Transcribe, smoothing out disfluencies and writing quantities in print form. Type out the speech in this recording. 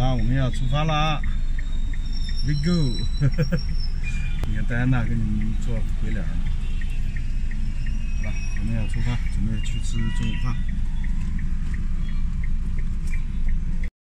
了，我们要出发啦 ！We go！ 你看戴安娜跟你们做鬼脸呢。好了，我们要出发，准备去吃中午饭。